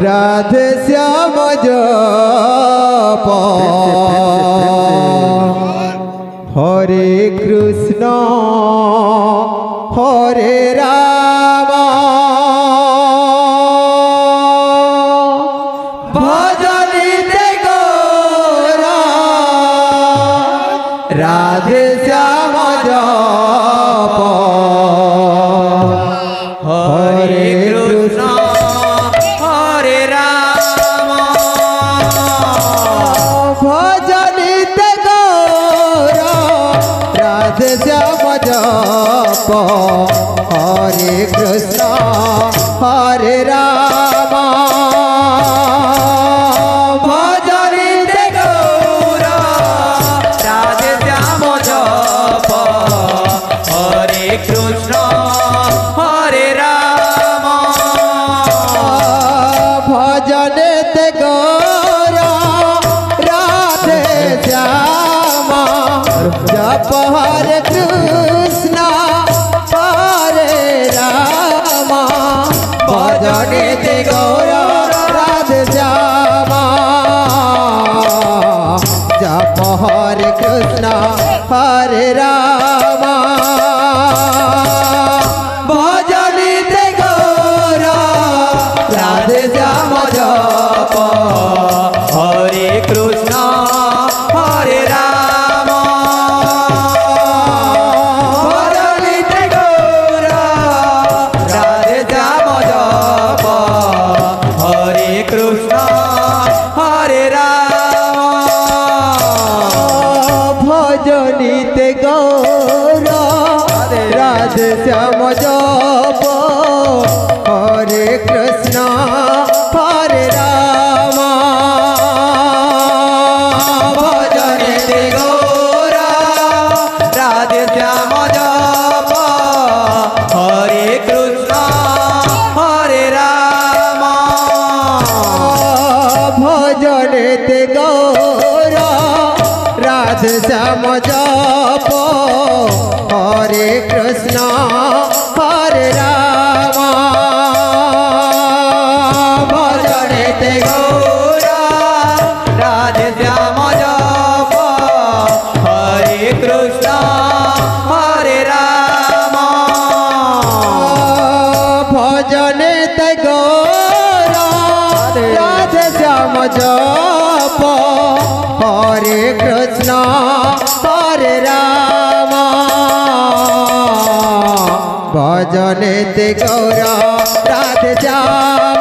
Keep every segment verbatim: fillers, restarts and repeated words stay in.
राधे श्याम जप हरे कृष्ण हरे राम भजनिते गौरा राधे श्याम जप हरे कृष्ण हरे राम भजनिते गौरा राधे श्याम जप हरे कृष्ण हरे राम भजनिते गौरा राधे श्याम जप हरे कृष्ण हरे राम भजनिते गौरा राधे श्याम जप हरे कृष्ण हरे राम भजनिते गौरा राधे श्याम जप हरे कृष्ण हरे राम भजनिते गौरा राधे श्याम जप हरे कृष्ण हरे राम भजनिते गौरा राधे श्याम जप हरे कृष्ण हरे राम भजनिते गौरा राधे श्याम जप हरे कृष्ण हरे राम भजनिते गौरा राधे श्याम जप हरे कृष्ण हरे राम भजनिते गौरा राधे श्याम जप हरे कृष्ण हरे राम भजनिते गौरा राधे श्याम जप हरे कृष्ण हरे राम भजनिते गौरा राधे श्याम जप हरे कृष्ण हरे राम भजनिते गौरा राधे श्याम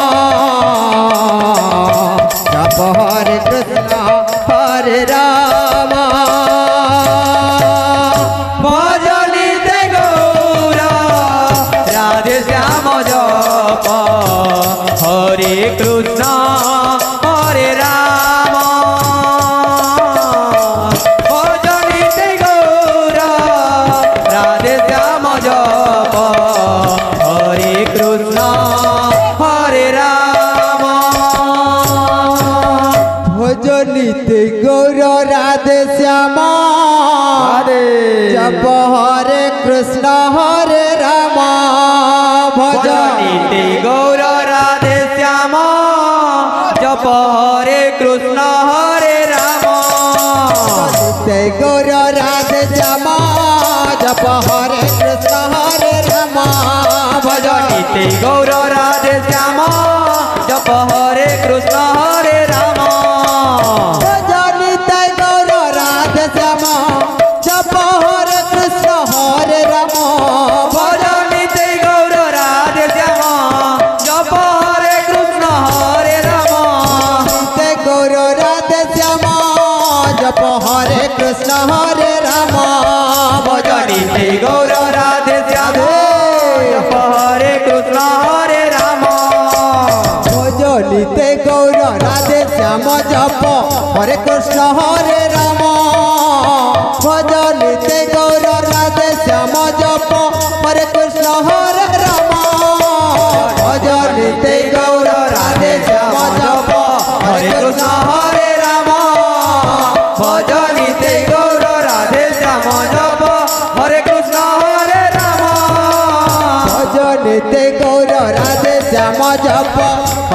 जप हरे कृष्ण हरे राम भजनिते गौरा राधे श्याम जप हरे कृष्ण हरे राम भजनिते गौरा राधे श्याम जप हरे कृष्ण हरे राम भजनिते गौरा राधे श्याम जप हरे कृष्ण हरे राम भजनिते गौरा राधे श्याम जप हरे कृष्ण हरे राम भजनिते गौरा राधे श्याम जप हरे कृष्ण हरे राम भजनिते गौरा राधे श्याम जप हरे कृष्ण हरे राम भजनिते गौरा राधे श्याम जप हरे कृष्ण हरे राम भजनिते गौरा राधे श्याम जप हरे कृष्ण हरे राम ते गौरा राधे श्याम जप हरे कृष्ण हरे राम भजनिते गौरा राधे श्याम जप हरे कृष्ण हरे राम भजनिते गौरा राधे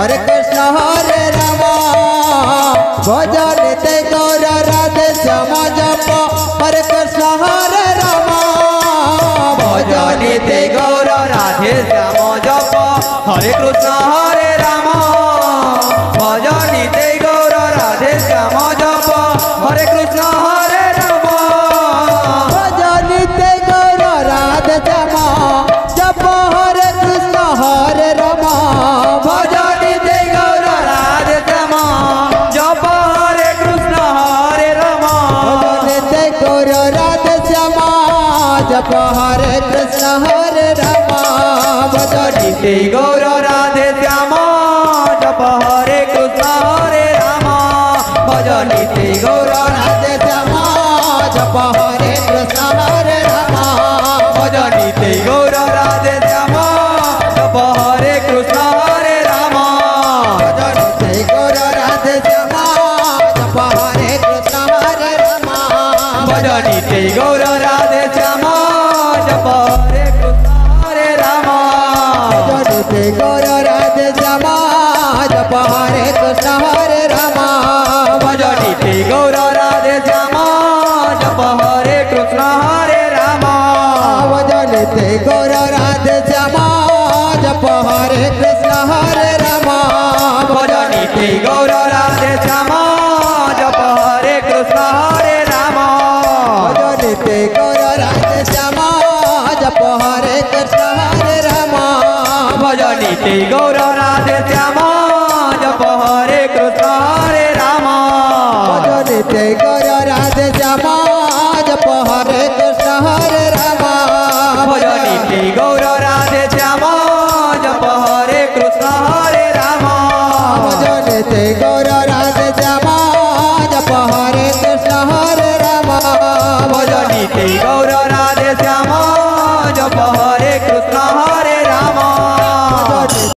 हरे कृष्ण हरे राम भजन ते गौर राधे श्याम जप हरे कृष्ण हरे राम भजन ते गौर राधे श्याम जप हरे कृष्ण हरे राम भजन ते गौर राधे श्याम जप हरे कृष्ण हरे राम भजन ते गौर राधे श्याम जप हरे कृष्ण हरे राम भजन ते गौर राधे श्याम जप हरे कृष्ण हरे राम भजन ते गौर राधे श्याम जप हरे कृष्ण हरे राम भजन ते गौर राधे श्याम जप हरे कृष्ण हरे राम भजन ते गौर राधे श्याम जप हरे कृष्ण हरे राम भजन ते गौर राधे श्याम जप हरे कृष्ण हरे राम भजन ते गौर राधे श्याम जप हरे कृष्ण हरे राम भजन ते गौर राधे श्याम जप हरे कृष्ण हरे राम भजन ते गौर राधे श्याम जप हरे कृष्ण हरे राम भजन ते गौर राधे श्याम जप हरे कृष्ण हरे राम भजन ते गौर राधे श्याम जप हरे कृष्ण हरे राम भजन ते गौर राधे श्याम जप हरे कृष्ण हरे राम भजन ते गौर राधे श्याम जप हरे कृष्ण हरे राम भजन ते गौर राधे श्याम जप हरे कृष्ण हरे राम भजन ते गौर राधे श्याम जप हरे कृष्ण हरे राम भजन ते गौर